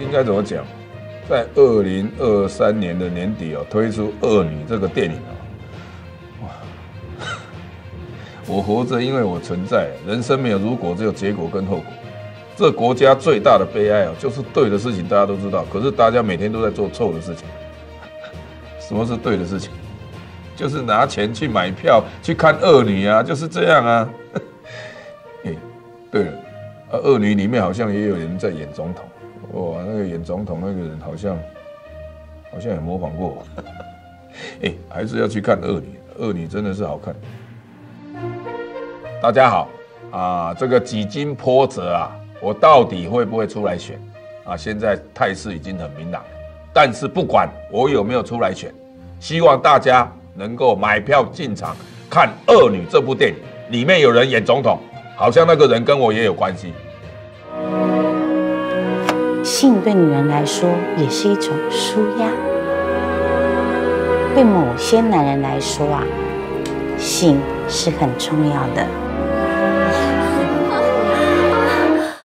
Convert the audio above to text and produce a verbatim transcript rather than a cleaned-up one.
应该怎么讲？在二零二三年的年底哦，推出《恶女》这个电影啊，哇！我活着，因为我存在。人生没有如果，只有结果跟后果。这国家最大的悲哀哦，就是对的事情大家都知道，可是大家每天都在做错的事情。什么是对的事情？就是拿钱去买票去看《恶女》啊，就是这样啊。哎，对了，啊，《恶女》里面好像也有人在演总统。哇，那个演总统那个人好像好像也模仿过我。哎，还是要去看《恶女》，《恶女》真的是好看。大家好啊，这个几经波折啊，我到底会不会出来选啊？现在态势已经很明朗了，但是不管我有没有出来选，希望大家能够买票进场看《恶女》这部电影，里面有人演总统，好像那个人跟我也有关系。 性对女人来说也是一种舒压，对某些男人来说啊，性是很重要的。